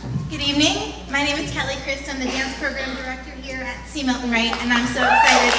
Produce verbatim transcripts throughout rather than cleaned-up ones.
Good evening. My name is Kelly Christ. I'm the dance program director here at C. Milton Wright, and I'm so excited.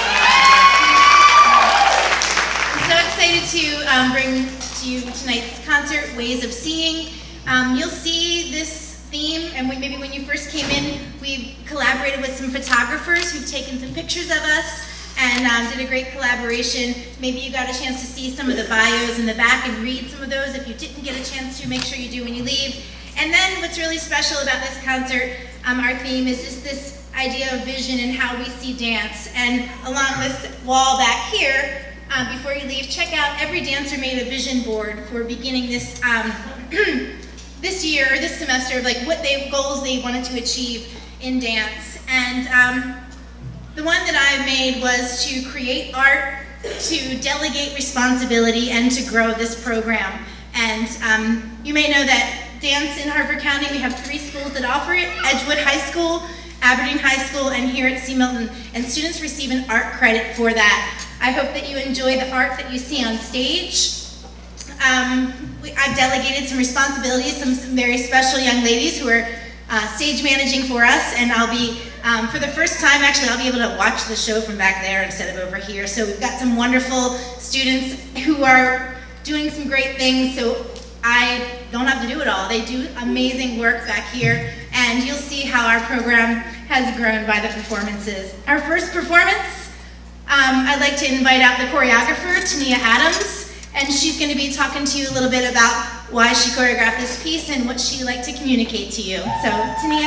I'm so excited to um, bring to you tonight's concert, Ways of Seeing. Um, you'll see this theme, and we, maybe when you first came in, we collaborated with some photographers who've taken some pictures of us and um, did a great collaboration. Maybe you got a chance to see some of the bios in the back and read some of those. If you didn't get a chance to, make sure you do when you leave. And then what's really special about this concert, um, our theme is just this idea of vision and how we see dance. And along this wall back here, um, before you leave, check out every dancer made a vision board for beginning this um, this year, or this semester, of like what they goals they wanted to achieve in dance. And um, the one that I made was to create art, to delegate responsibility, and to grow this program. And um, you may know that dance in Harford County, we have three schools that offer it: Edgewood High School, Aberdeen High School, and here at C. Milton. And students receive an art credit for that. I hope that you enjoy the art that you see on stage. Um, we, I've delegated some responsibilities, some, some very special young ladies who are uh, stage managing for us, and I'll be, um, for the first time, actually, I'll be able to watch the show from back there instead of over here. So we've got some wonderful students who are doing some great things, so I don't have to do it all. They do amazing work back here, and you'll see how our program has grown by the performances. Our first performance, um, I'd like to invite out the choreographer, Tania Adams, and she's going to be talking to you a little bit about why she choreographed this piece and what she'd like to communicate to you. So, Tania.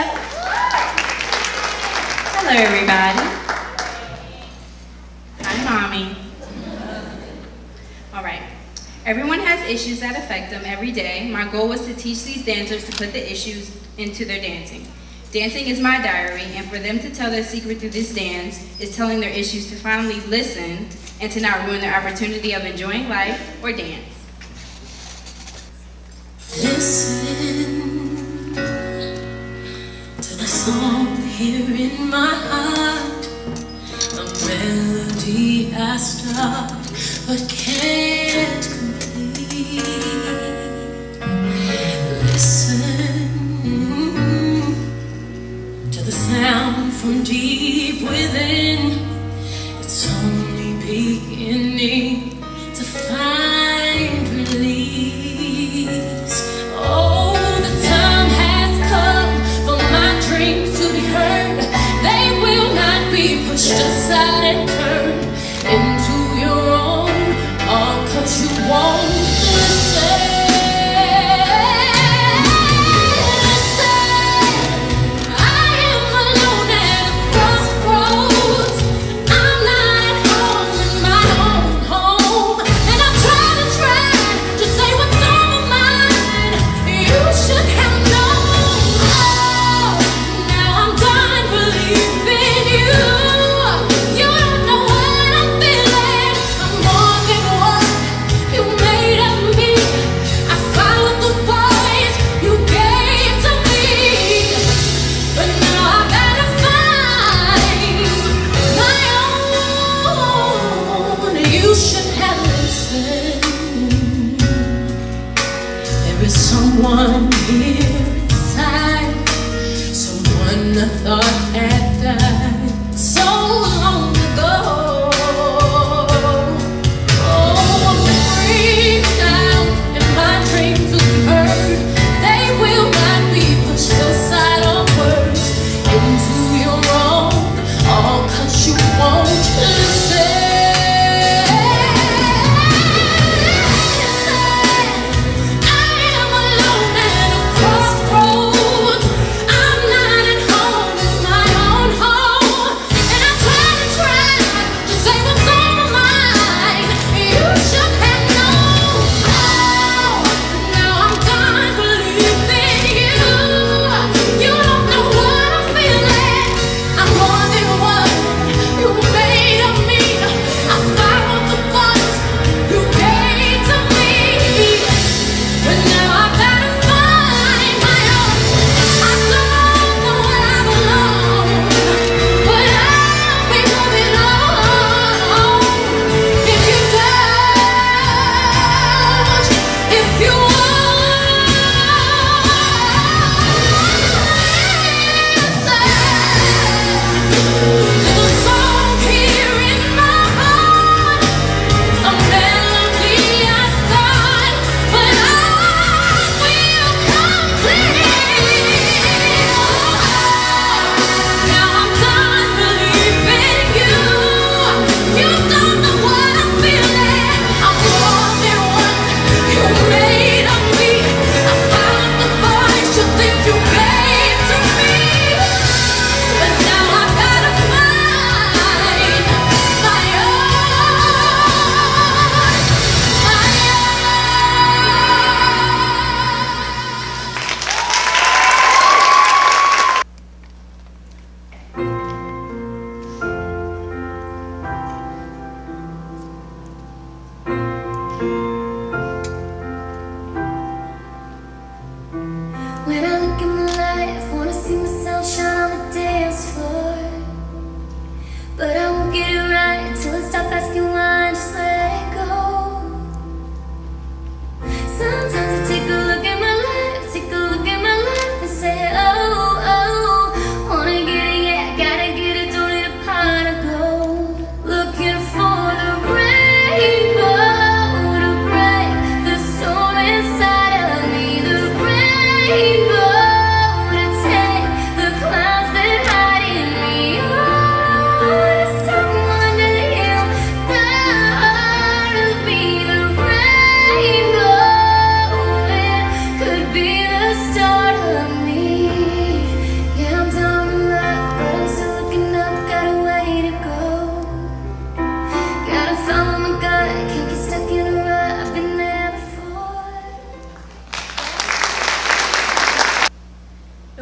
Hello, everybody. Hi, Mommy. All right. Everyone has issues that affect them every day. My goal was to teach these dancers to put the issues into their dancing. Dancing is my diary, and for them to tell their secret through this dance is telling their issues to finally listen and to not ruin their opportunity of enjoying life or dance. Listen to the song here in my heart, a melody I start but can't complete. Listen to the sound from deep within. It's only beginning to find release. Oh, the time has come for my dreams to be heard. They will not be pushed aside and turned into your own, all 'cause you won't listen. Listen, I am alone at a crossroads.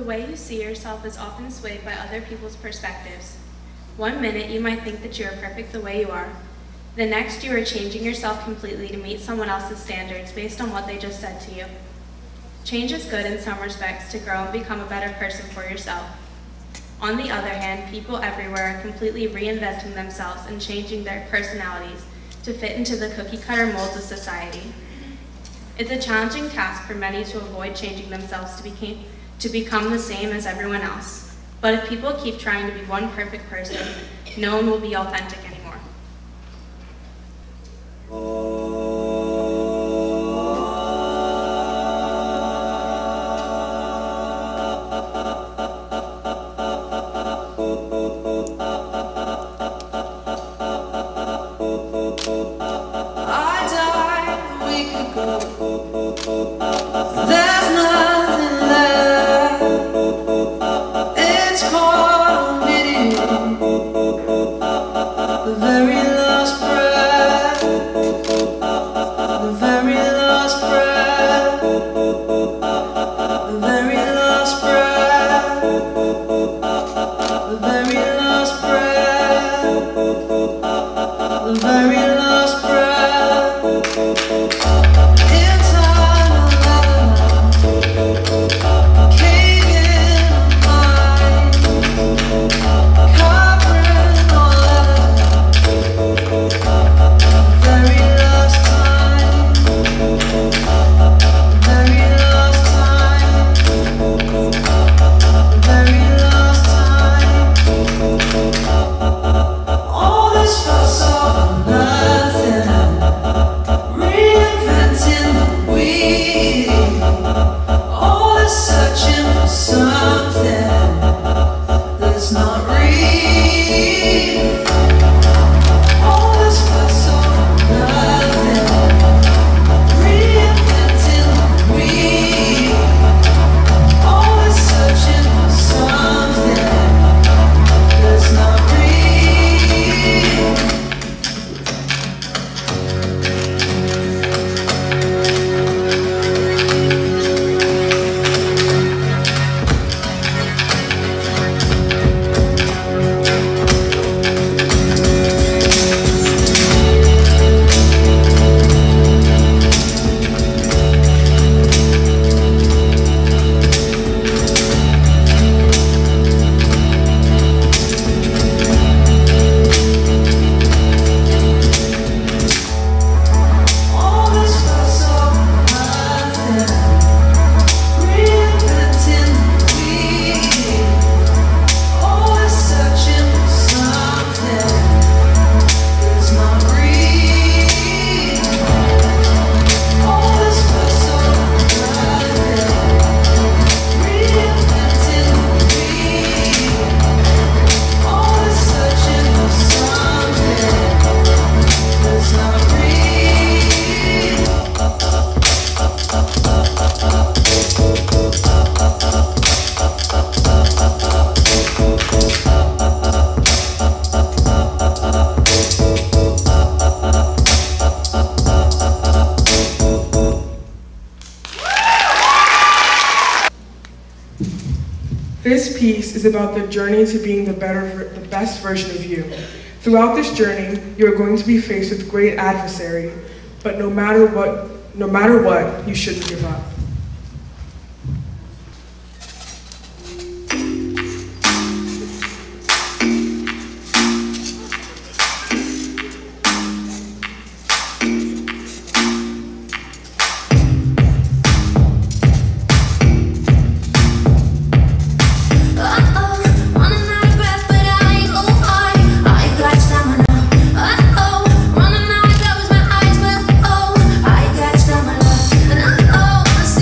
way you see yourself is often swayed by other people's perspectives. One minute you might think that you are perfect the way you are. The next you are changing yourself completely to meet someone else's standards based on what they just said to you. Change is good in some respects to grow and become a better person for yourself. On the other hand, people everywhere are completely reinventing themselves and changing their personalities to fit into the cookie-cutter molds of society. It's a challenging task for many to avoid changing themselves to, became, to become the same as everyone else. But if people keep trying to be one perfect person, no one will be authentic anymore. I died a week ago. There's nothing left. It's caught on video. The very last breath. The very last breath. The very last breath. The very last breath. The very last breath. In time eleven, cave in my mind, covering all eleven. Very last time. Very last time. Very last time. All this fuss over nothing, reinventing the wheel. All this searching for something that's not real. All this fuss over nothing, reinventing the wheel. All this searching for something that's not real. All this fuss over nothing, reinventing the wheel. All this searching for something that's not real. All this fuss over nothing, reinventing the wheel. All this searching for something that's not real. This piece is about the journey to being the better, the best version of you. Throughout this journey, you are going to be faced with great adversary, but no matter what, no matter what, you shouldn't give up. Uh-oh, running out of breath, but I ain't gon' hide. I got stamina. Uh-oh, running out of close my eyes, but oh, I got stamina. And uh-oh,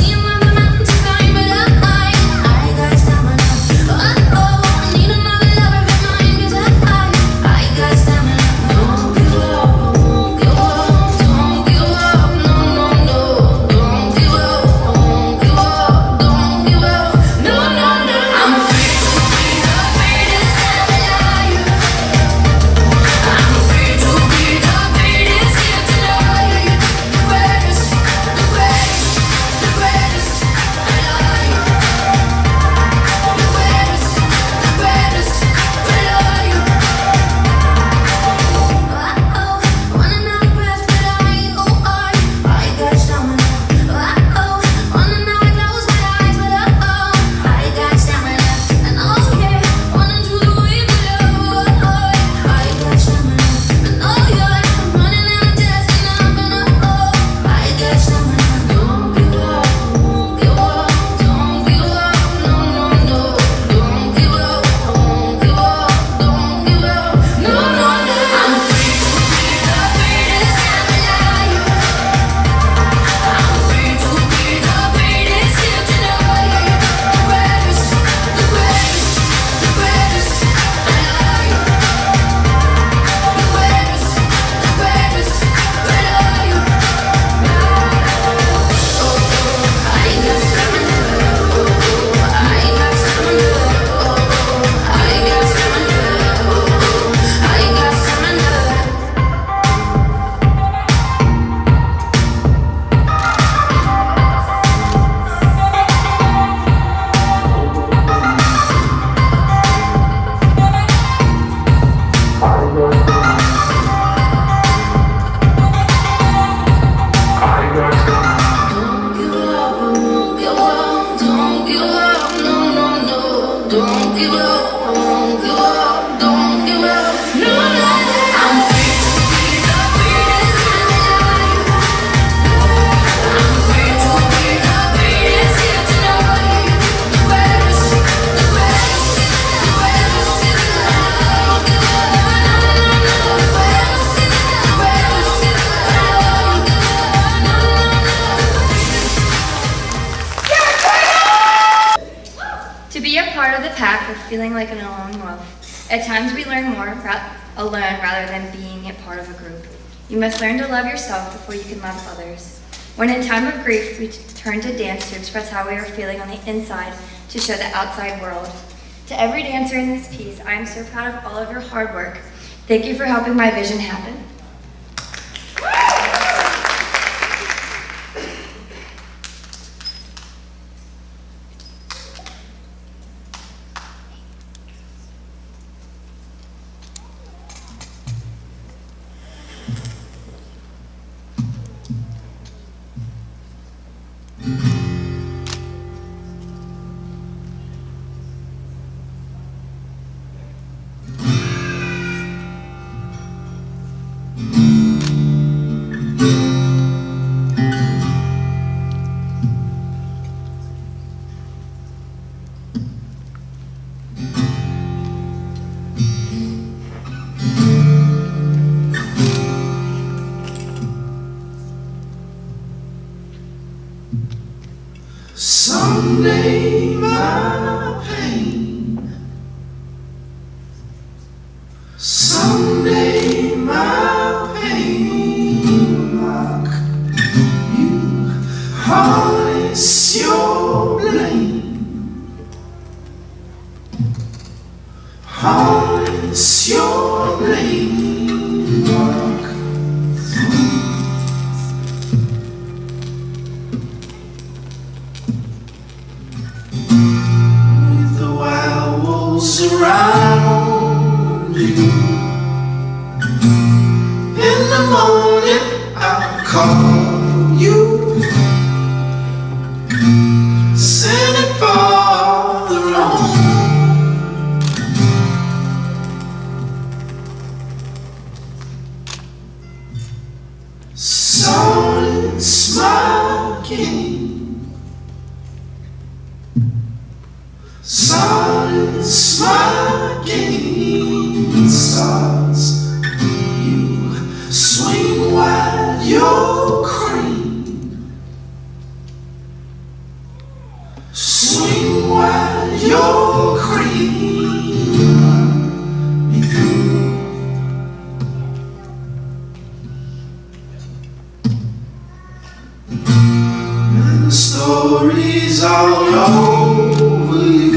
Don't give up, I won't give up, don't give up. No, no, no. I'm free to be the greatest in life. I'm free to be the greatest here tonight. The greatest, the greatest, the greatest in life. Don't give up, no, no, no. The greatest, the greatest in life. No, no, no. To be a part of the pack of feeling like an alone wolf. At times we learn more ra- alone rather than being a part of a group. You must learn to love yourself before you can love others. When in time of grief, we t- turn to dance to express how we are feeling on the inside to show the outside world. To every dancer in this piece, I am so proud of all of your hard work. Thank you for helping my vision happen. Someday my pain, someday my pain will mock you, harness your blame, harness your blame, walk through. Around you. In the morning I'll call you, send it farther on. Silence my game, silence my game starts. You swing wide your crane, swing wide your crane, run me through. And the stories all over you.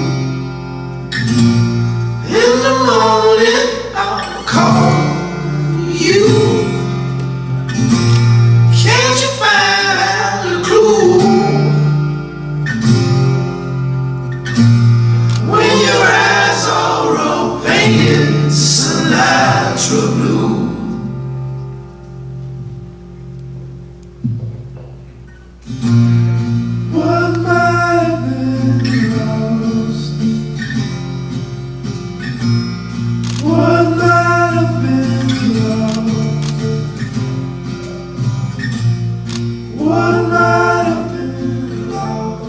In the morning I'll call you. Can't you find a clue? When your eyes are all painted Sinatra blue. What might have been lost, what might have been lost, what might have been lost.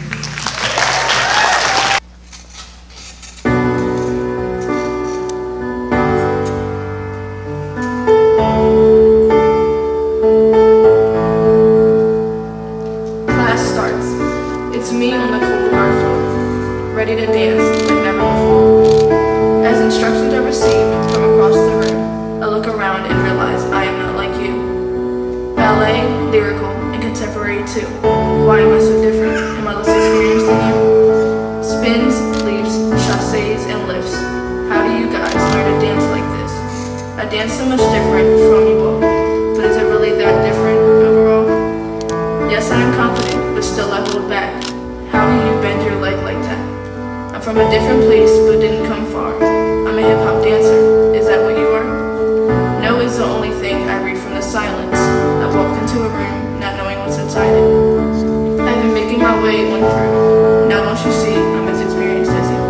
Class starts. It's me on the cold hard floor, ready to dance like never before. As instructions are received from across the room, I look around and realize I am not like you. Ballet, lyrical, and contemporary too. Why am I so different? Am I less experienced than you? Spins, leaps, chassés, and lifts. How do you guys learn to dance like this? I dance so much different from you all, but is it really that different overall? Yes, I am confident, but still I hold back. How do you bend your leg like that? I'm from a different place, but didn't come far. I'm a hip-hop dancer. Is that what you are? No is the only thing I read from the silence. I walked into a room, not knowing what's inside it. I've been making my way one through. Now don't you see, I'm as experienced as you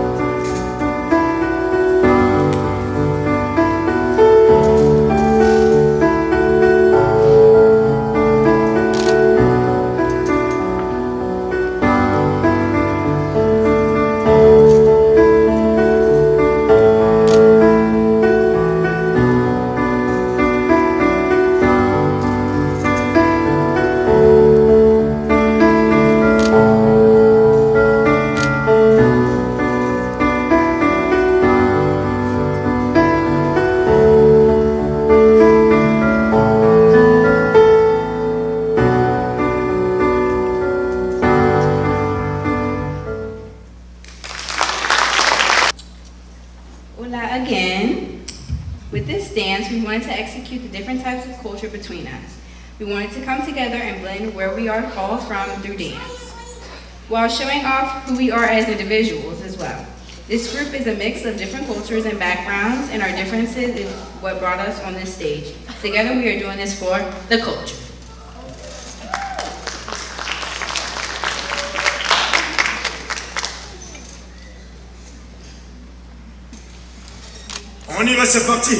Hola again. With this dance, we wanted to execute the different types of culture between us. We wanted to come together and blend where we are all from through dance, while showing off who we are as individuals as well. This group is a mix of different cultures and backgrounds, and our differences is what brought us on this stage. Together we are doing this for the culture. On y va, c'est parti.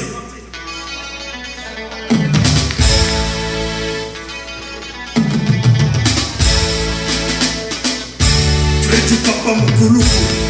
Freddy Papa Mukuluku.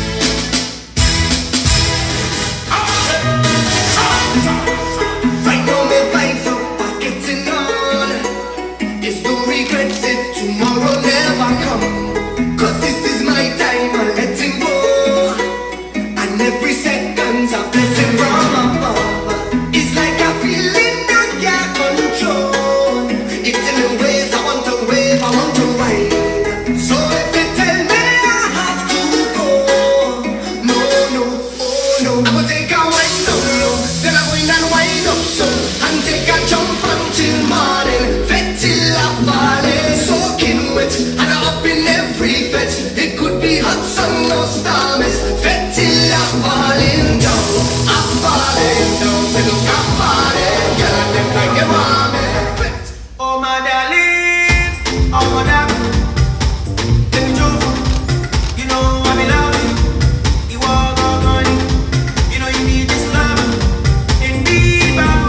Right now my vibes are getting on. There's no regrets if tomorrow never come. Cause this is my time, I'm letting go. And every second's a blessing from above. It's like a feeling that can't control. It's in the ways I want to wave, I want to ride. So if they tell me I have to go, no, no, oh no, I will take a wind down low, then I go in and wind up so, and take a jump until morning, fet till I fall in, soaking wet, and I up in every fet. It could be hot sun or stormies, fet till I falling down, I'm falling down, say look I'm falling, girl I think like a mommy. Oh my darling, oh my darling, let me jump, you know I be loving, you walk on money, you know you need this love, and be bound,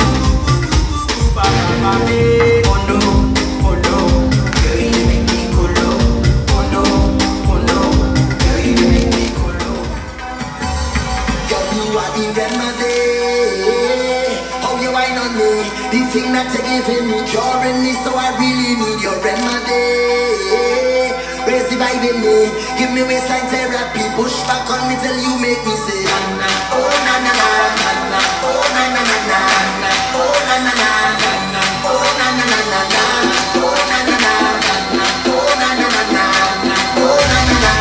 oh no, oh no, girl you make me go low, oh no, oh no, girl you make me go low. Girl, you are the remedy. How you wine on me? The thing that you're giving me, curing me, so I really need your remedy. Raise the vibe in me, give me waistline therapy, push back on me till you make me say na na, oh na na na na na, oh na na na na na, oh na na na na na, oh na na na na na, oh na na na na na, oh na na na na na, oh na na na.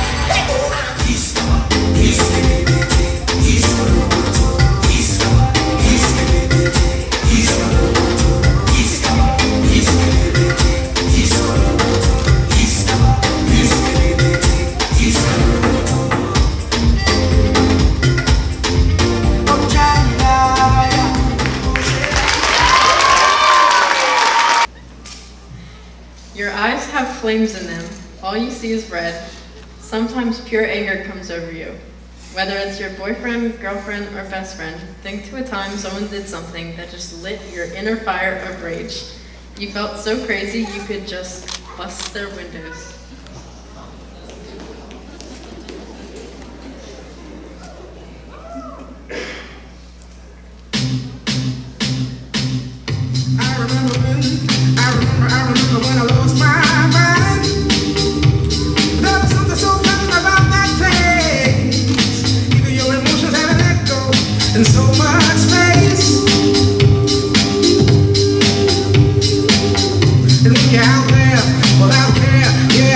Your eyes have flames in them. All you see is red. Sometimes pure anger comes over you. Whether it's your boyfriend, girlfriend, or best friend, think to a time someone did something that just lit your inner fire of rage. You felt so crazy you could just bust their windows. I remember when, I remember, I remember when I lost my mind. There was something so pleasant about that place. Even your emotions have an echo in so much space. And when you're out there without care, yeah.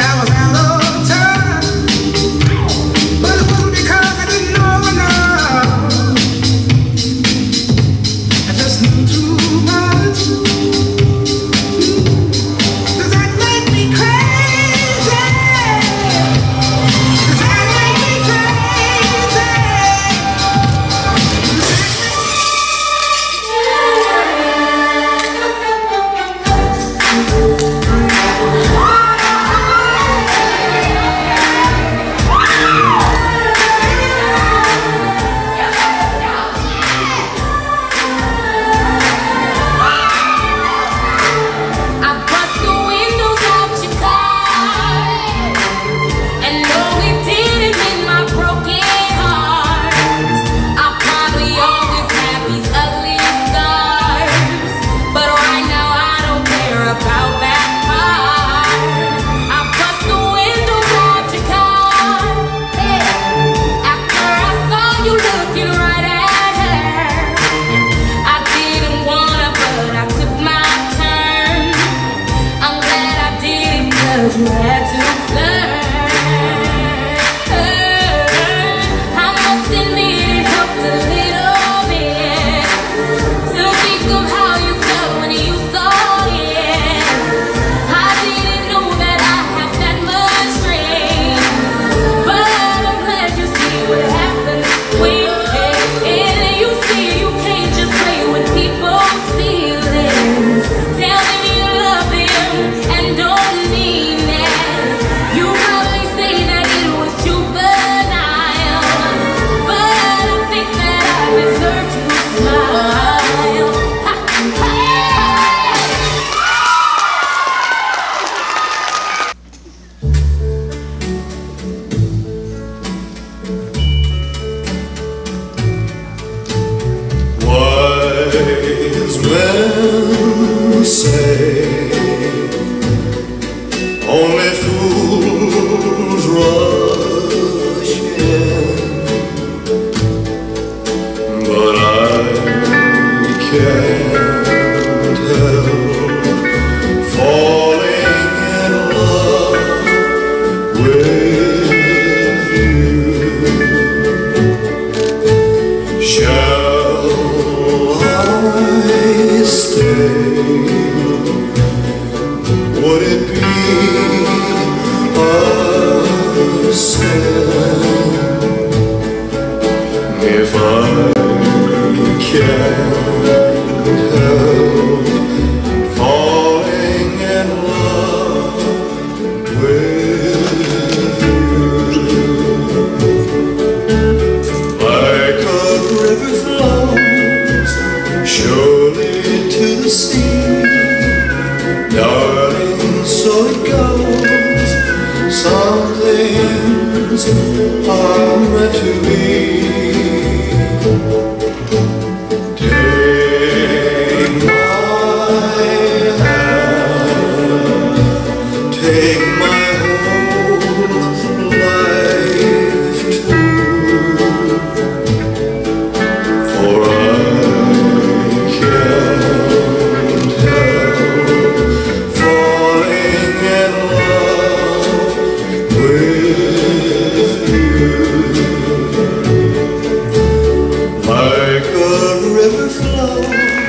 say only fools rush in, but I can't help falling in love with you. Shall I stay? Would it be a sin if I can't help falling in love with you? Like a river flows surely to the sea, darling, so it goes. Some things are meant to be. Take my hand, take my whole life too, for I can't help falling in love with you. Like a river flows.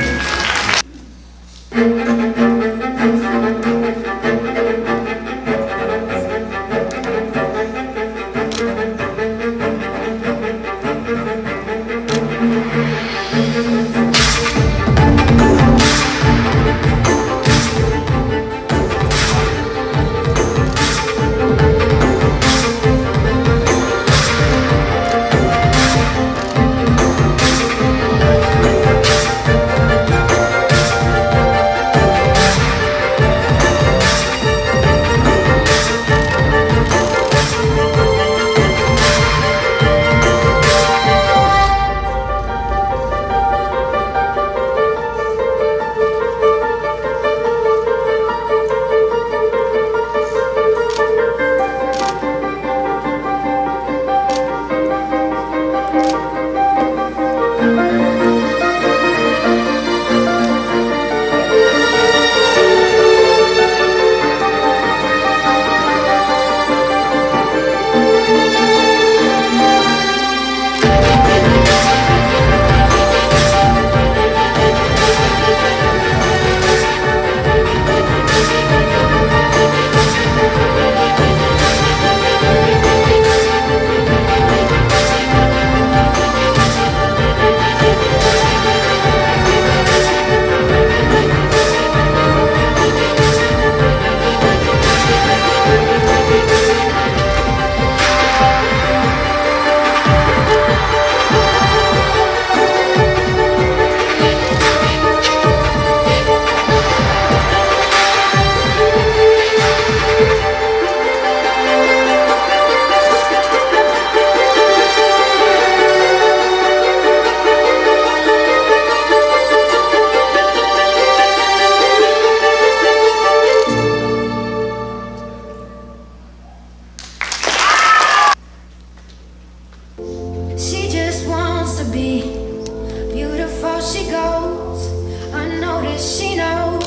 She just wants to be beautiful. She goes unnoticed. She knows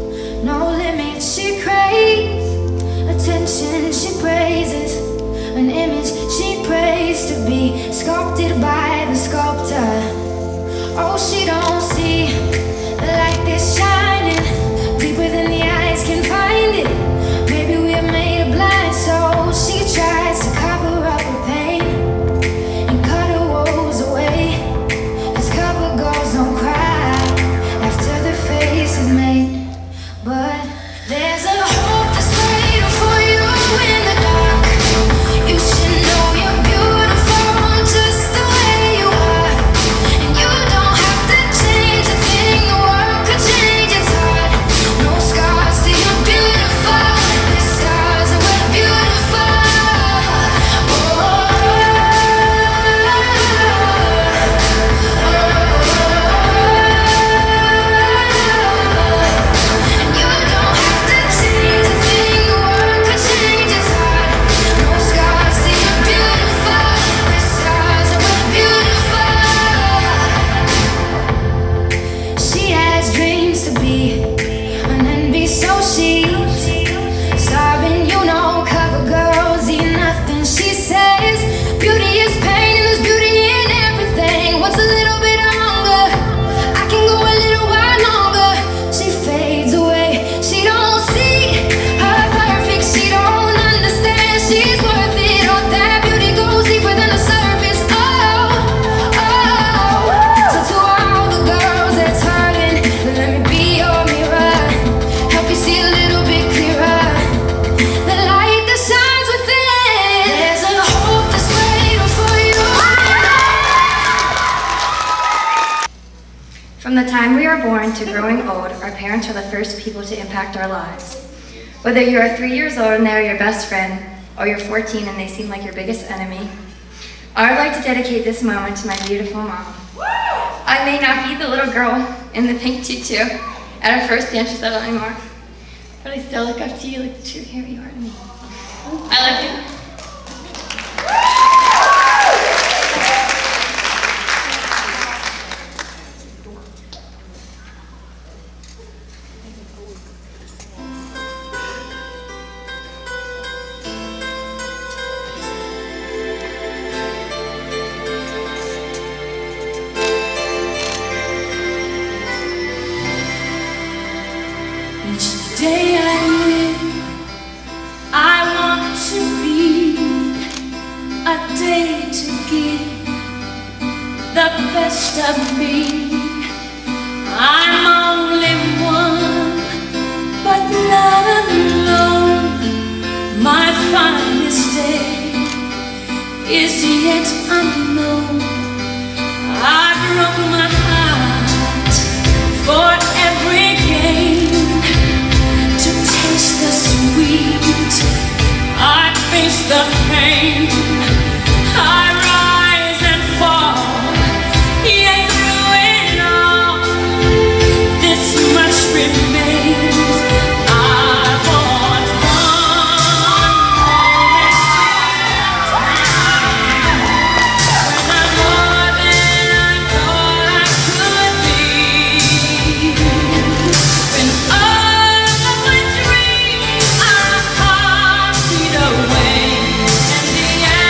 no limits. She craves attention. She praises an image. She prays to be sculpted by the sculptor. Oh, she don't see the light that's shining deeper than the eyes can find it. Maybe we're made of blind souls. She tries to cover up her pain and cut her woes away. This cover girls don't cry after their face is made, but there's a hope that's waiting for you in the dark. You should know you're beautiful just the way From the time we are born to growing old, our parents are the first people to impact our lives. Whether you are three years old and they are your best friend, or you're fourteen and they seem like your biggest enemy, I would like to dedicate this moment to my beautiful mom. I may not be the little girl in the pink tutu at our first dance recital anymore, but I still look up to you like the true hero you are to me. I love you. Each day I live, I want to be a day to give the best of me. I'm only one, but not alone. My finest day is yet unknown. I broke my heart for every gain. The sweet, I face the pain, I rise and fall, yet through it all, this much remains. I want when I'm more than I thought I could be, when all of my dreams away, and the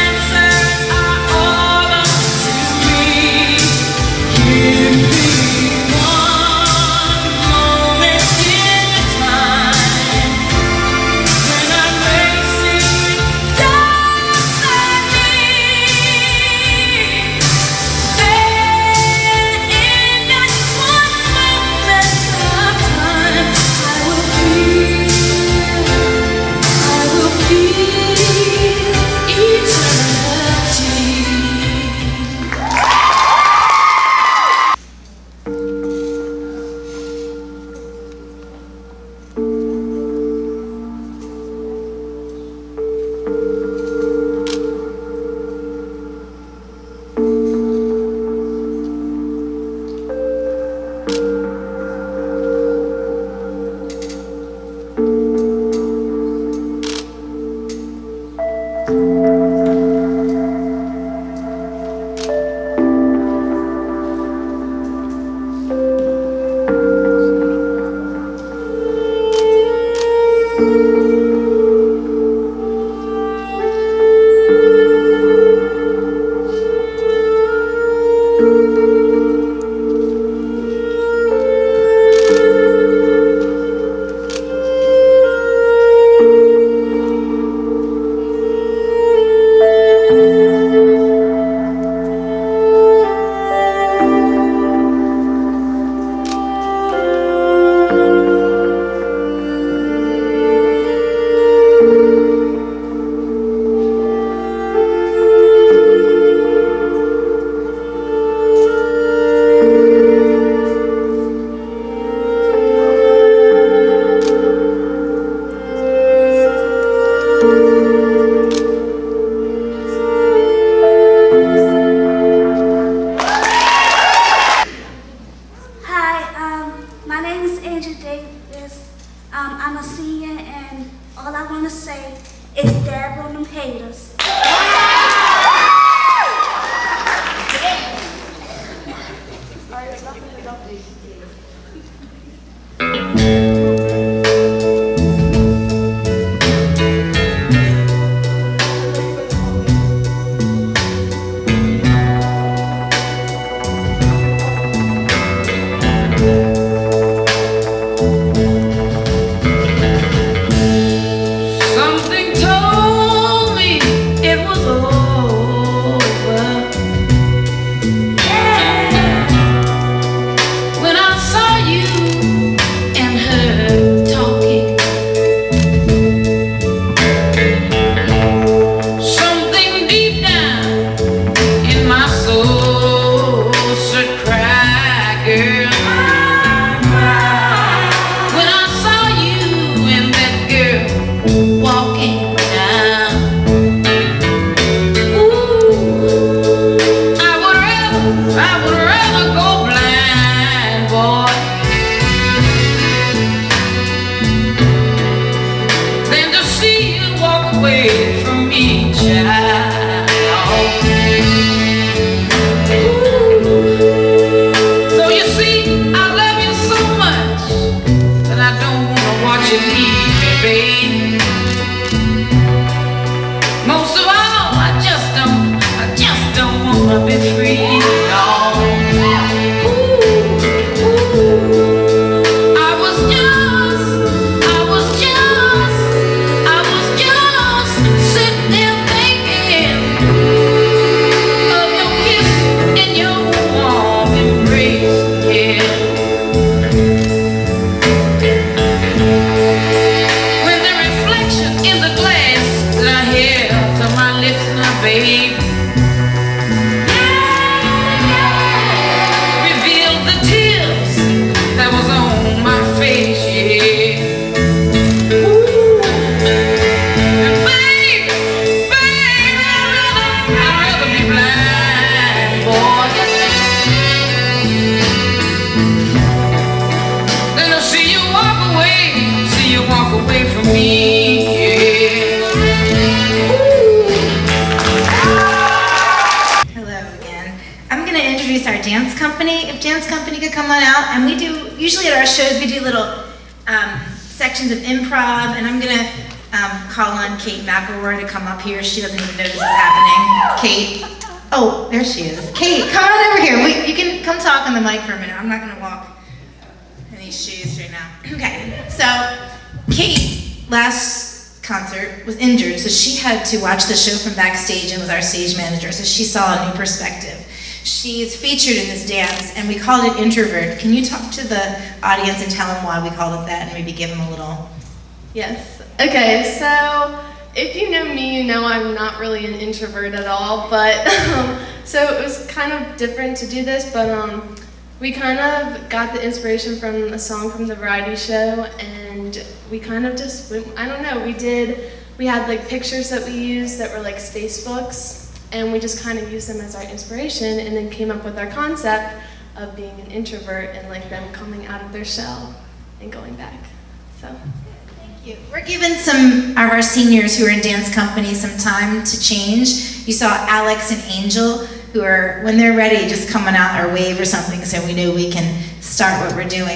introduce our dance company. If dance company could come on out, and we do, usually at our shows, we do little um, sections of improv, and I'm gonna um, call on Kate McElroy to come up here. She doesn't even know this is happening. Kate, oh, there she is. Kate, come on over here. We, you can come talk on the mic for a minute. I'm not gonna walk in these shoes right now. Okay, so Kate, last concert, was injured, so she had to watch the show from backstage and was our stage manager, so she saw a new perspective. She's featured in this dance, and we called it Introvert. Can you talk to the audience and tell them why we called it that, and maybe give them a little... Yes. Okay, so if you know me, you know I'm not really an introvert at all, but um, so it was kind of different to do this, but um, we kind of got the inspiration from a song from the variety show, and we kind of just, I don't know, we did, we had like pictures that we used that were like space books, and we just kind of used them as our inspiration, and then came up with our concept of being an introvert and like them coming out of their shell and going back, so. Thank you. We're giving some of our seniors who are in dance company some time to change. You saw Alex and Angel, who are, when they're ready, just coming out or wave or something, so we knew we can start what we're doing.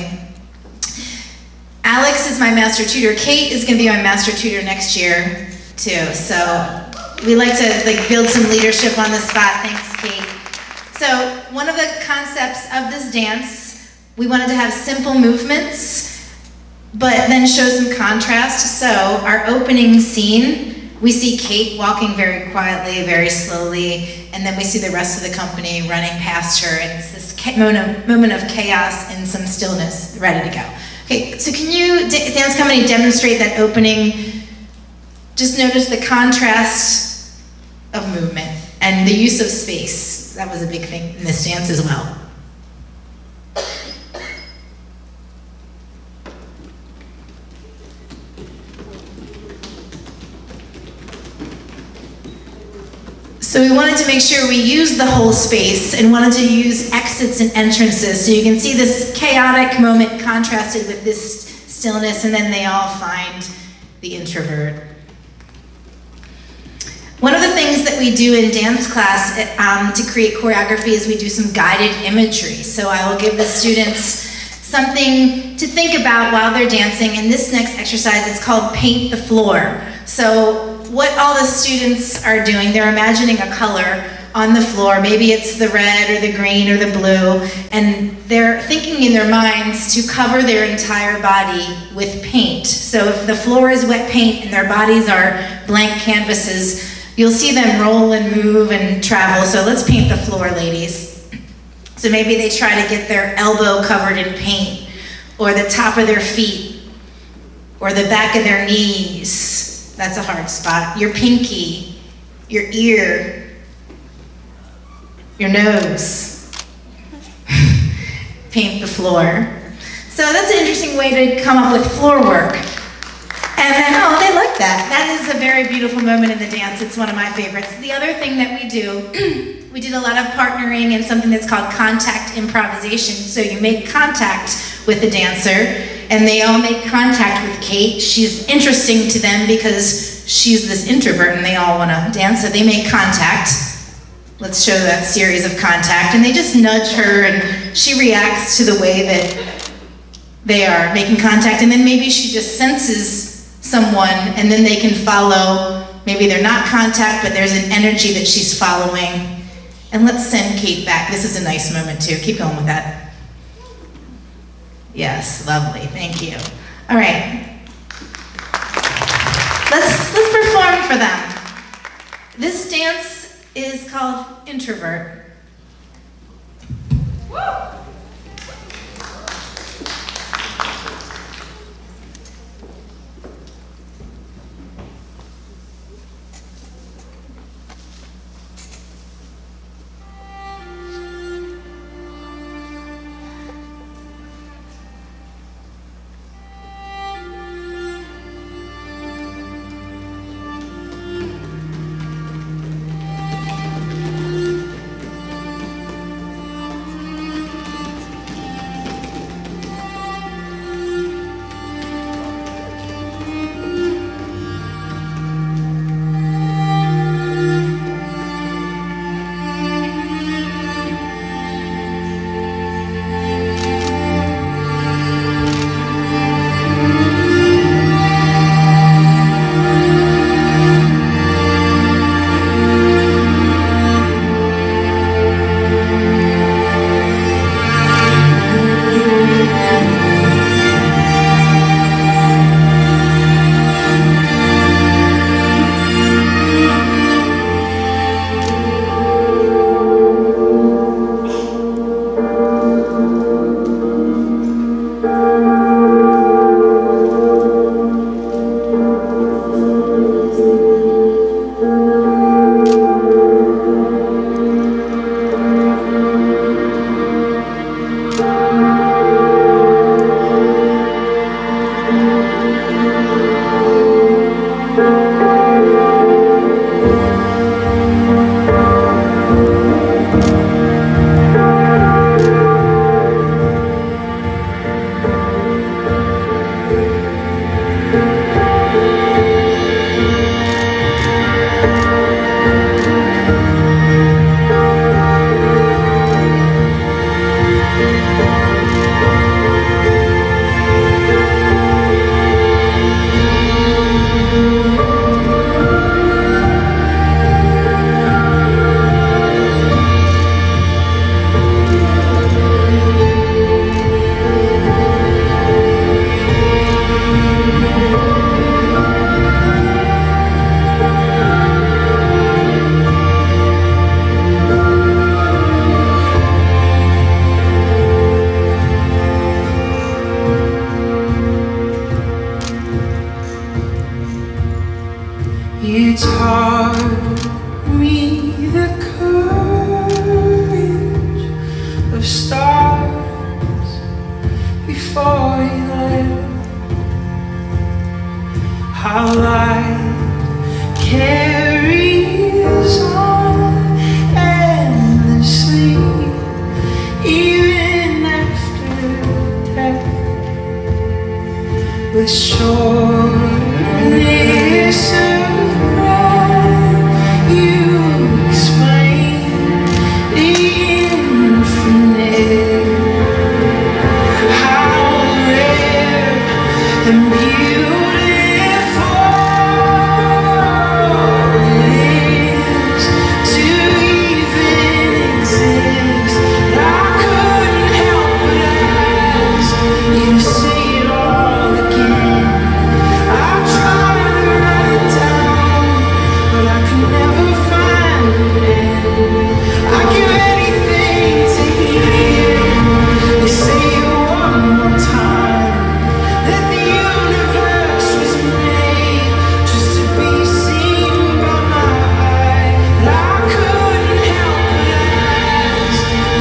Alex is my master tutor. Kate is going to be my master tutor next year, too. So we like to like build some leadership on the spot. Thanks, Kate. So one of the concepts of this dance, we wanted to have simple movements, but then show some contrast. So our opening scene, we see Kate walking very quietly, very slowly, and then we see the rest of the company running past her, and it's this moment of chaos and some stillness, ready to go. Okay, so can you, dance company, demonstrate that opening? Just notice the contrast of movement and the use of space. That was a big thing in this dance as well. So we wanted to make sure we used the whole space and wanted to use exits and entrances. So you can see this chaotic moment contrasted with this stillness, and then they all find the introvert. One of the things that we do in dance class um, to create choreography is we do some guided imagery. So I will give the students something to think about while they're dancing. In this next exercise, it's called Paint the Floor. So what all the students are doing, they're imagining a color on the floor. Maybe it's the red or the green or the blue, and they're thinking in their minds to cover their entire body with paint. So if the floor is wet paint and their bodies are blank canvases, you'll see them roll and move and travel. So let's paint the floor, ladies. So maybe they try to get their elbow covered in paint, or the top of their feet, or the back of their knees. That's a hard spot. Your pinky, your ear, your nose. Paint the floor. So that's an interesting way to come up with floor work. And then, oh, they like that. That is a very beautiful moment in the dance. It's one of my favorites. The other thing that we do, we did a lot of partnering in something that's called contact improvisation. So you make contact with the dancer, and they all make contact with Kate. She's interesting to them because she's this introvert and they all want to dance, so they make contact. Let's show that series of contact, and they just nudge her and she reacts to the way that they are making contact, and then maybe she just senses someone and then they can follow. Maybe they're not contact, but there's an energy that she's following. And let's send Kate back. This is a nice moment too. Keep going with that. Yes, lovely, thank you. All right, let's, let's perform for them. This dance is called Introvert. Woo!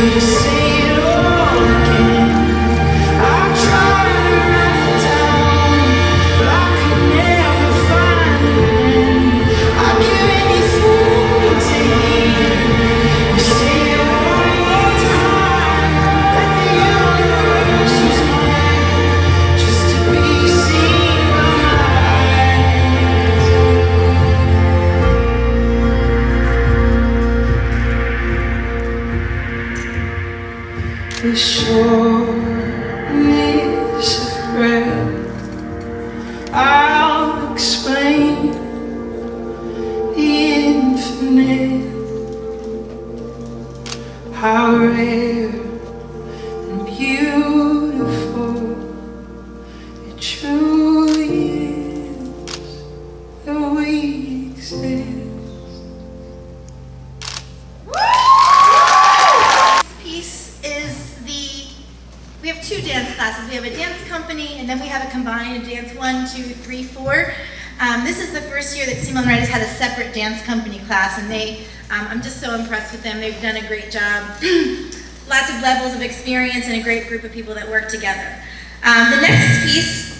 to say it all again. I tried to write it down, but I could never find the end. I'd give anything to hear you say it one more time. That the universe was mine, just to be seen by my eyes. The shortness of breath, I'll explain the infinite, how rare and beautiful it truly is that we exist. Piece is the, we have two dance classes. We have a dance company, and then we have a combined dance one, two, three, four. Um, this is the first year that Simon Wright has had a separate dance company class, and they, um, I'm just so impressed with them. They've done a great job. Lots of levels of experience and a great group of people that work together. Um, the next piece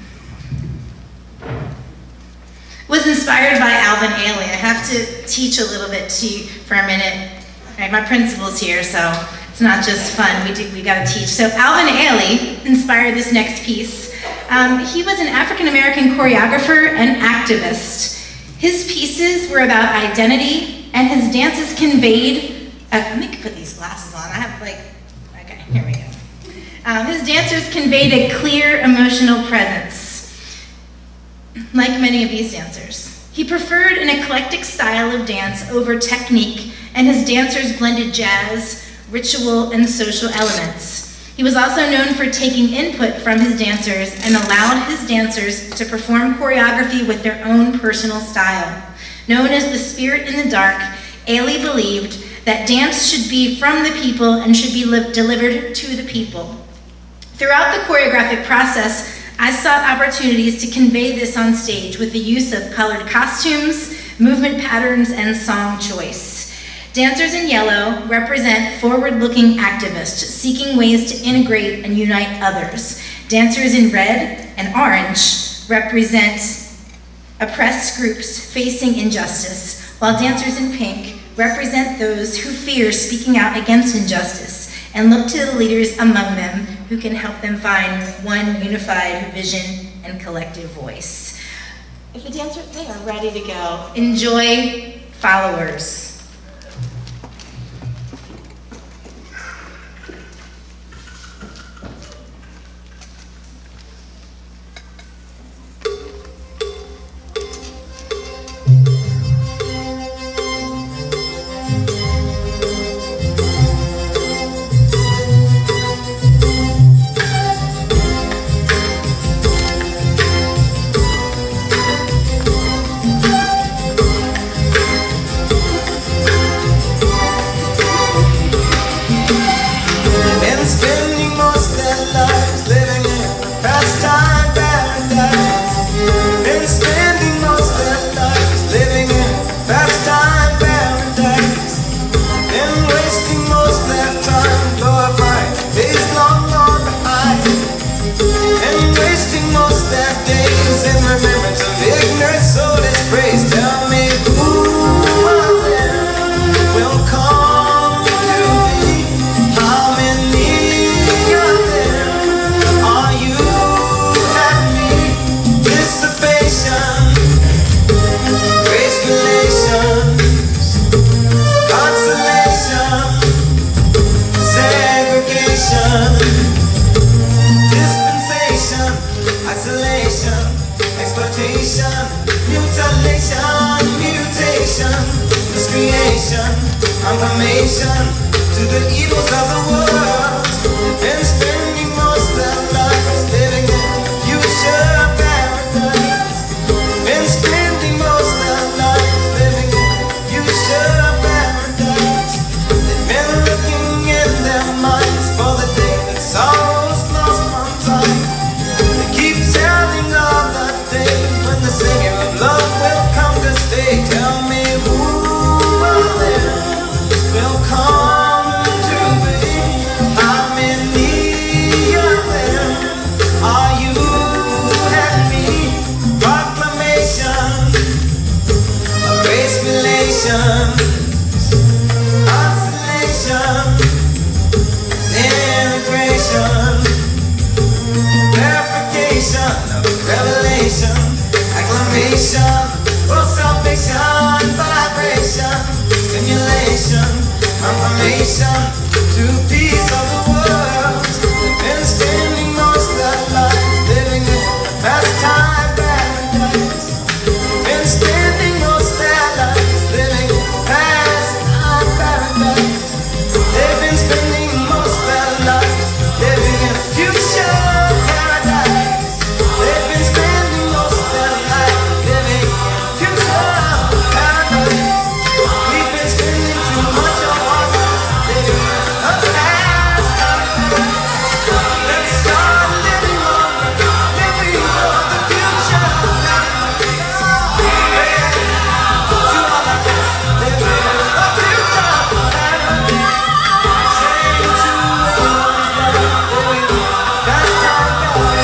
was inspired by Alvin Ailey. I have to teach a little bit to you for a minute. All right, my principal's here, so it's not just fun. We do, we got to teach. So Alvin Ailey inspired this next piece. Um, he was an African-American choreographer and activist. His pieces were about identity, and his dances conveyed, uh, let me put these glasses on. I have like, okay, here we go. Um, his dancers conveyed a clear emotional presence, like many of these dancers. He preferred an eclectic style of dance over technique, and his dancers blended jazz, ritual, and social elements. He was also known for taking input from his dancers and allowed his dancers to perform choreography with their own personal style. Known as the Spirit in the Dark, Ailey believed that dance should be from the people and should be delivered to the people. Throughout the choreographic process, I sought opportunities to convey this on stage with the use of colored costumes, movement patterns, and song choice. Dancers in yellow represent forward-looking activists seeking ways to integrate and unite others. Dancers in red and orange represent oppressed groups facing injustice, while dancers in pink represent those who fear speaking out against injustice and look to the leaders among them who can help them find one unified vision and collective voice. If the dancers, they are ready to go. Enjoy Followers. Confirmation to the evils of the world, and spending most of their lives living in future paradise, and spending most of their lives living in future paradise. They've been looking in their minds for the day that sorrow's lost from time. They keep telling of the day when the singing of love will come to stay. Tell me who will come to be. information to the peace of the world. They've been spending most of their lives living in a pastime paradise. They've been spending most of their lives living in a pastime paradise. They've been spending most of their lives living in a future paradise. They've been spending most of their lives living in a future paradise. We've been spending too much of our lives living in a past paradise. Let's start living on the living for the future paradise. Hey, to all of us, living in a future paradise. Say to all of us, living in a past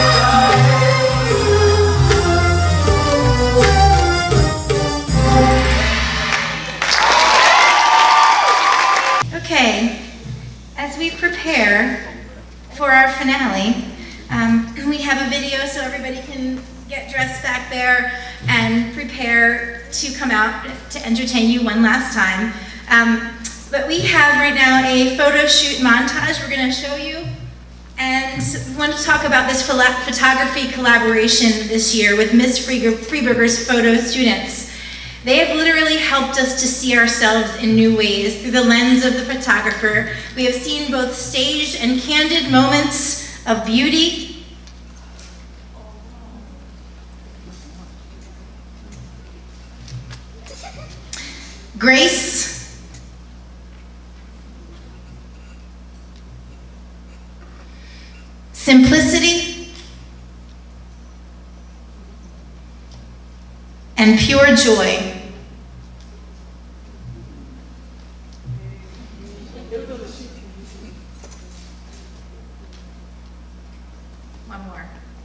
Okay, as we prepare for our finale, um, we have a video so everybody can get dressed back there and prepare to come out to entertain you one last time. Um, but we have right now a photo shoot montage we're going to show you. And we want to talk about this phola- photography collaboration this year with Miz Freeger- Freeburger's photo students. They have literally helped us to see ourselves in new ways through the lens of the photographer. We have seen both staged and candid moments of beauty, grace, simplicity, and pure joy. One more.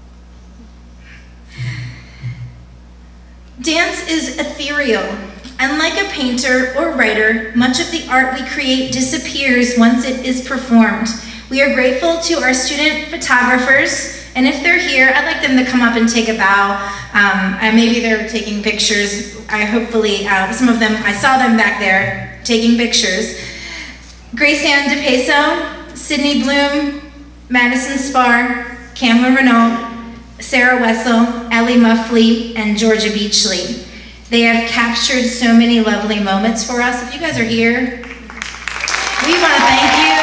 Dance is ethereal. Unlike a painter or writer, much of the art we create disappears once it is performed. We are grateful to our student photographers, and if they're here, I'd like them to come up and take a bow. Um, and maybe they're taking pictures. I hopefully, uh, some of them, I saw them back there taking pictures. Grace Ann DePeso, Sydney Bloom, Madison Spar, Kamla Renault, Sarah Wessel, Ellie Muffley, and Georgia Beachley. They have captured so many lovely moments for us. If you guys are here, we want to thank you.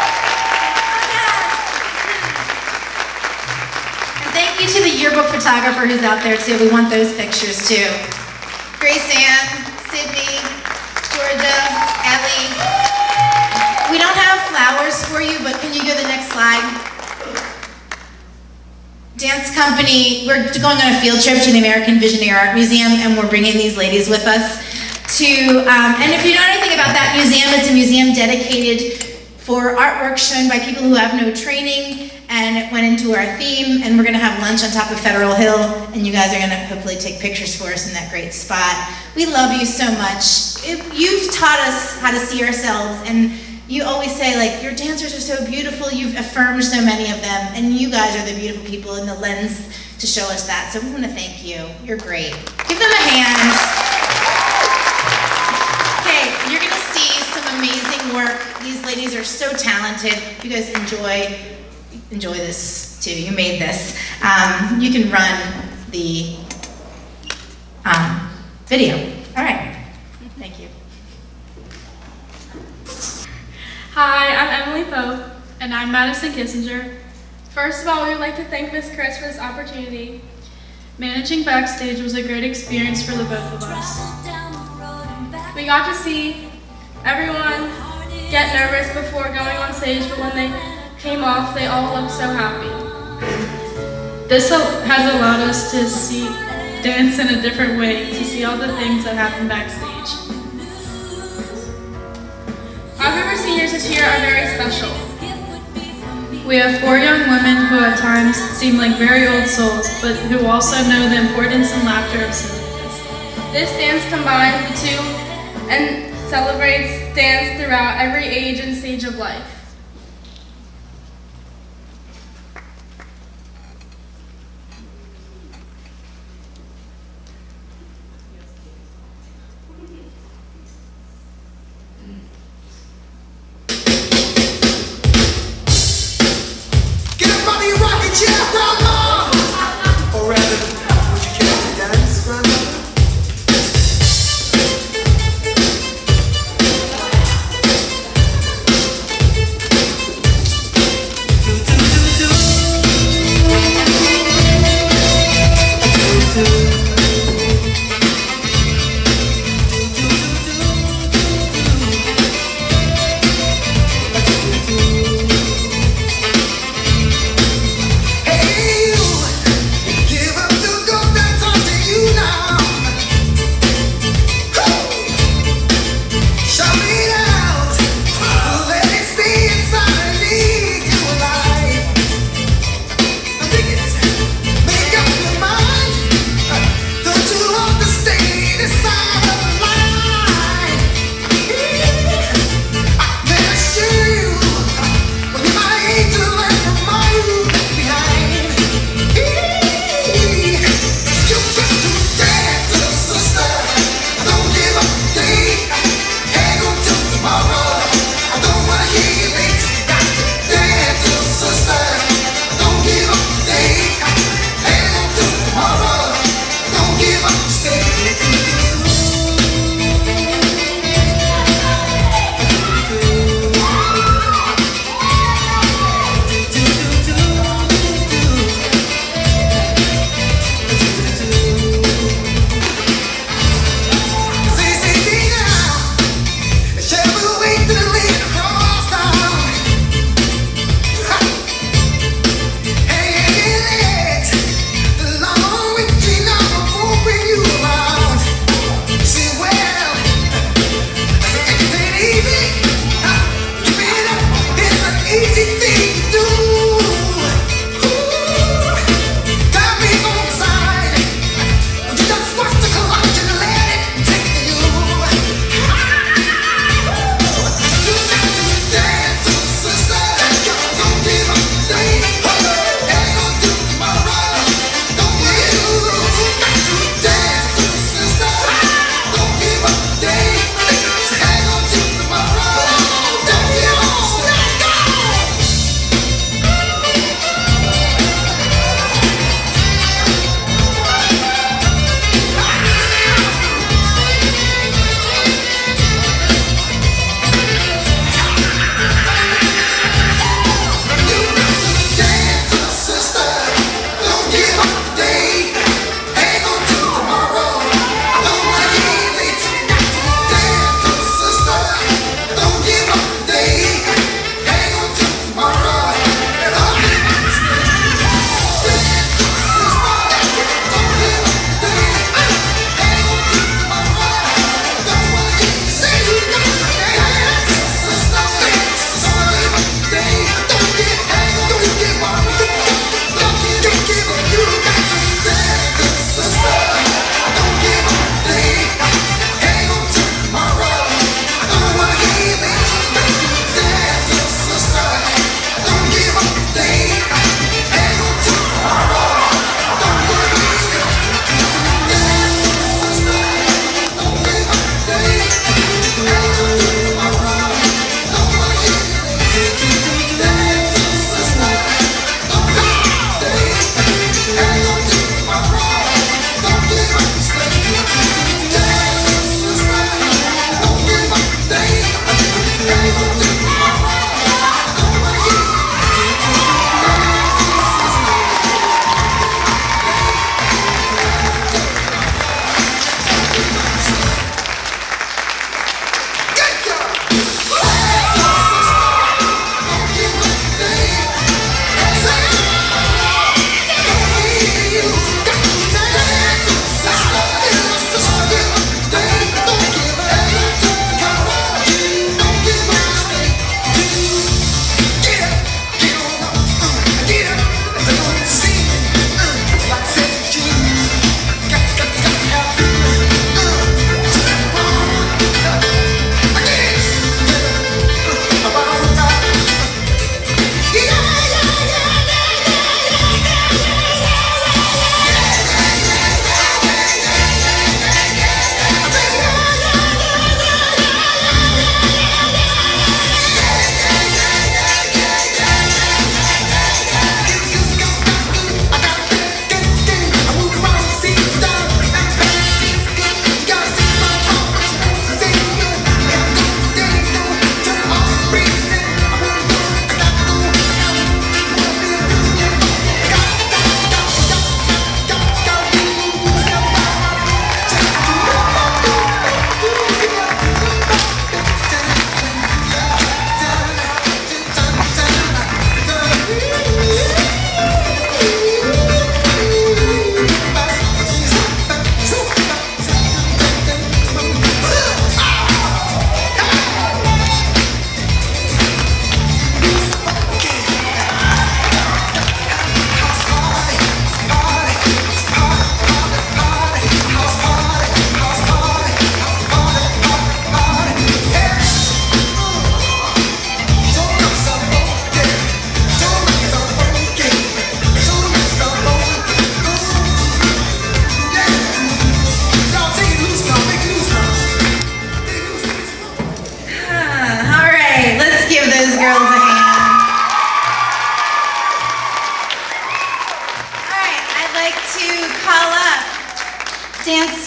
And thank you to the yearbook photographer who's out there too. We want those pictures too. Grace Ann, Sydney, Georgia, Ellie. We don't have flowers for you, but can you go to the next slide? Dance company, we're going on a field trip to the American Visionary Art Museum, and we're bringing these ladies with us to, um, and if you know anything about that museum, it's a museum dedicated for artwork shown by people who have no training, and it went into our theme, and we're gonna have lunch on top of Federal Hill, and you guys are gonna hopefully take pictures for us in that great spot. We love you so much. It, you've taught us how to see ourselves, and you always say, like, your dancers are so beautiful, you've affirmed so many of them, and you guys are the beautiful people in the lens to show us that. So we want to thank you. You're great. Give them a hand. Okay, you're going to see some amazing work. These ladies are so talented. You guys enjoy, enjoy this too. You made this. Um, you can run the um, video. All right. Thank you. Hi, I'm Emily Pope. And I'm Madison Kissinger. First of all, we would like to thank Miz Chris for this opportunity. Managing backstage was a great experience for the both of us. We got to see everyone get nervous before going on stage, but when they came off, they all looked so happy. This has allowed us to see dance in a different way, to see all the things that happen backstage. Our River seniors this year are very special. We have four young women who at times seem like very old souls, but who also know the importance and laughter of silliness. This dance combines the two and celebrates dance throughout every age and stage of life.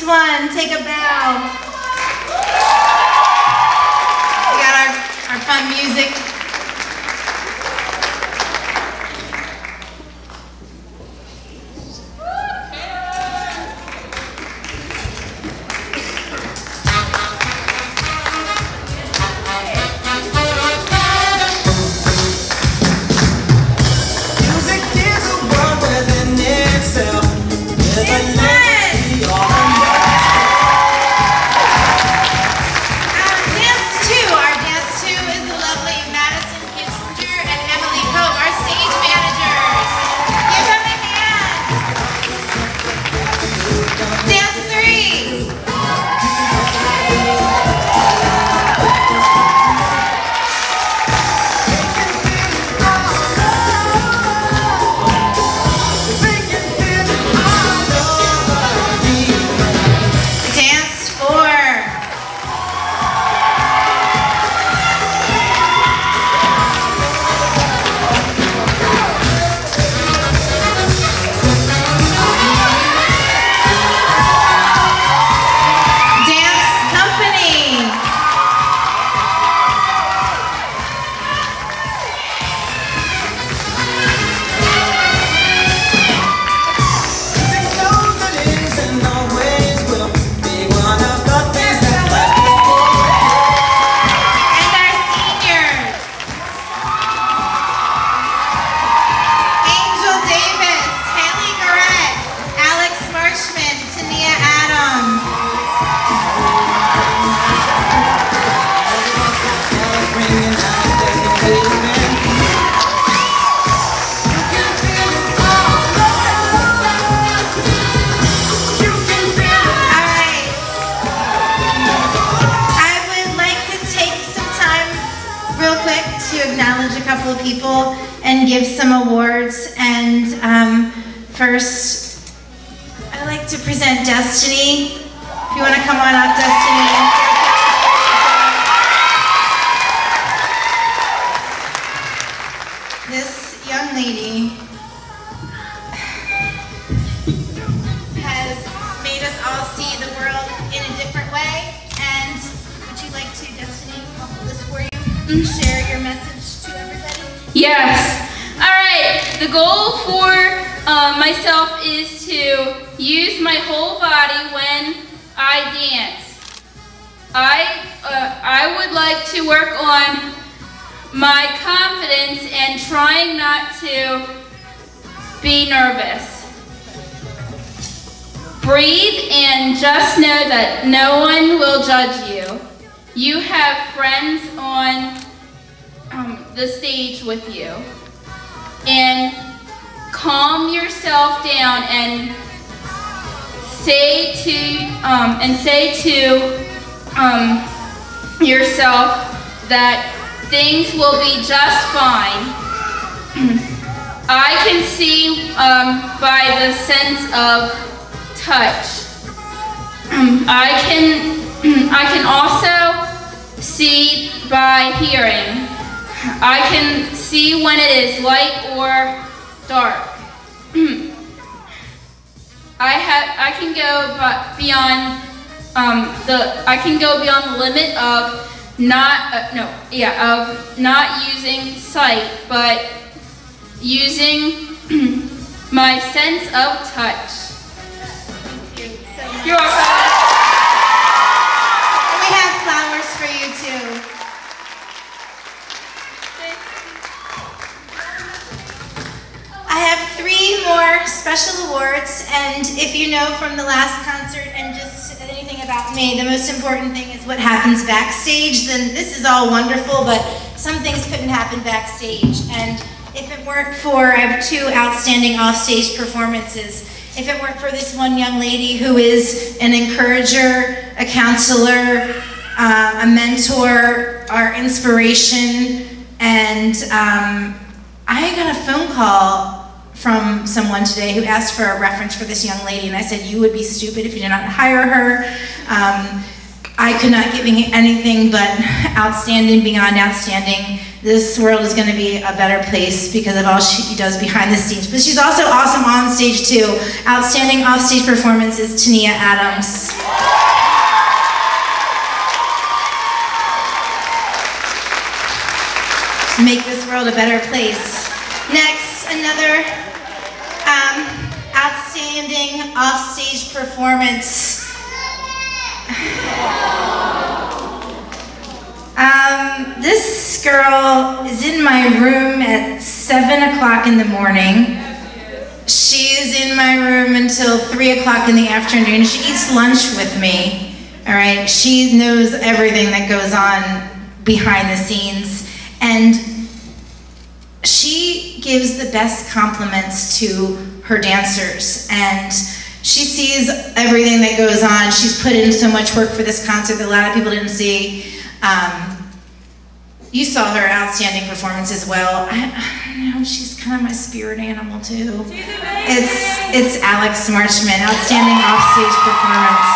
one, take a bow. We got our, our fun music. People and give some awards. And um, first, I'd like to present Destiny. If you want to come on up, Destiny. This young lady has made us all see the world in a different way. And would you like to, Destiny, I'll hold this for you, share your message? Yes. All right. The goal for uh, myself is to use my whole body when I dance. I uh, I would like to work on my confidence and trying not to be nervous. Breathe and just know that no one will judge you. You have friends on Um, the stage with you, and calm yourself down and say to um, and say to um, yourself that things will be just fine. I can see um, by the sense of touch. I can I can also see by hearing. I can see when it is light or dark. I have I can go beyond um, the I can go beyond the limit of not uh, no yeah of not using sight, but using my sense of touch. Thank you so much. You're welcome. And we have flowers for you too. I have three more special awards, and if you know from the last concert and just anything about me, the most important thing is what happens backstage. Then this is all wonderful, but some things couldn't happen backstage. And if it weren't for, I have two outstanding offstage performances. If it weren't for this one young lady who is an encourager, a counselor, uh, a mentor, our inspiration, and um, I got a phone call from someone today who asked for a reference for this young lady, and I said, you would be stupid if you did not hire her. Um, I could not give anything but outstanding, beyond outstanding this world is going to be a better place because of all she does behind the scenes. But she's also awesome on stage too. Outstanding off-stage performance is Tania Adams. To make this world a better place. Next, another um, outstanding off-stage performance. Um, this girl is in my room at seven o'clock in the morning. She is in my room until three o'clock in the afternoon. She eats lunch with me, all right? She knows everything that goes on behind the scenes. And she gives the best compliments to her dancers. And she sees everything that goes on. She's put in so much work for this concert that a lot of people didn't see. Um, you saw her outstanding performance as well. I, I don't know, she's kind of my spirit animal too. It's, it's Alex Marchman, outstanding offstage performance.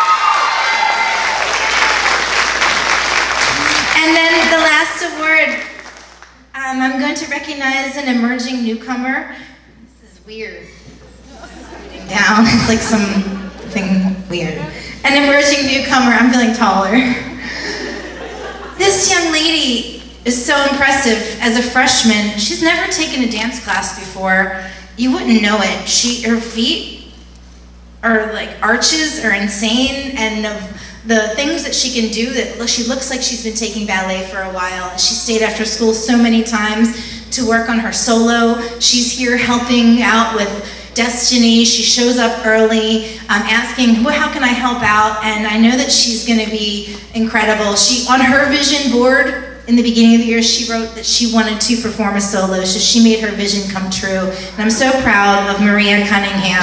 And then the last award, um, I'm going to recognize an emerging newcomer. This is weird. Down, it's like something weird. An emerging newcomer, I'm feeling taller. This young lady is so impressive as a freshman. She's never taken a dance class before. You wouldn't know it. She, her feet are like arches are insane, and the, the things that she can do, that look, she looks like she's been taking ballet for a while. She stayed after school so many times to work on her solo. She's here helping out with Destiny. She shows up early, um, asking, well, how can I help out? And I know that she's going to be incredible. She, on her vision board in the beginning of the year, she wrote that she wanted to perform a solo, so she made her vision come true. And I'm so proud of Maria Cunningham.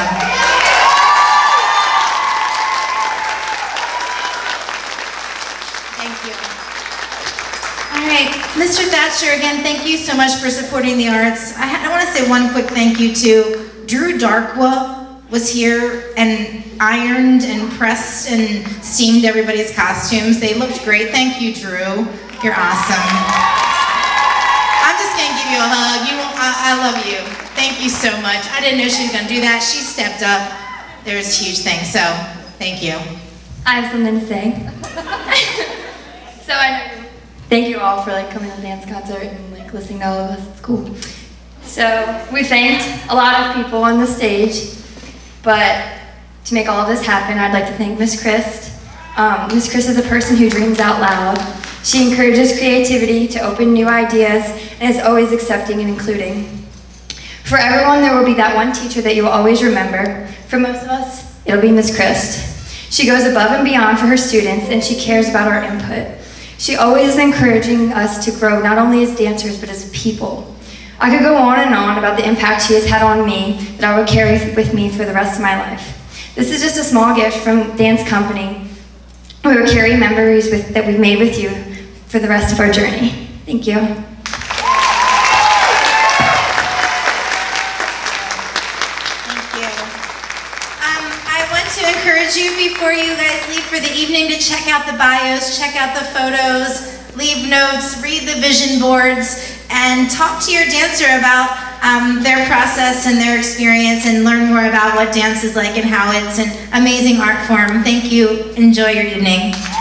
Thank you. All right, Mister Thatcher, again, thank you so much for supporting the arts. I, I want to say one quick thank you to Drew Darkwa was here and ironed and pressed and steamed everybody's costumes. They looked great. Thank you, Drew. You're awesome. I'm just gonna give you a hug. You, I, I love you. Thank you so much. I didn't know she was gonna do that. She stepped up. There's huge things, so thank you. I have something to say. So I thank you all for like coming to the dance concert and like listening to all of us. It's cool. So we thanked a lot of people on the stage, but to make all of this happen, I'd like to thank Miss Christ. Um, Miss Christ is a person who dreams out loud. She encourages creativity to open new ideas and is always accepting and including. For everyone, there will be that one teacher that you will always remember. For most of us, it'll be Miss Christ. She goes above and beyond for her students, and she cares about our input. She always is encouraging us to grow not only as dancers, but as people. I could go on and on about the impact she has had on me that I will carry with me for the rest of my life. This is just a small gift from Dance Company. We will carry memories with, that we've made with you for the rest of our journey. Thank you. Thank you. Um, I want to encourage you before you guys leave for the evening to check out the bios, check out the photos, leave notes, read the vision boards, and talk to your dancer about um, their process and their experience, and learn more about what dance is like and how it's an amazing art form. Thank you. Enjoy your evening.